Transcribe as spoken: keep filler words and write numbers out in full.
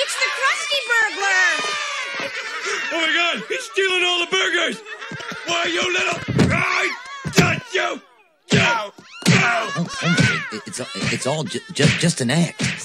It's the Krusty Burglar! Oh my God! He's stealing all the burgers! Why, you little... I got you! You! Oh, oh, it, it's, it's all ju- ju- just an act.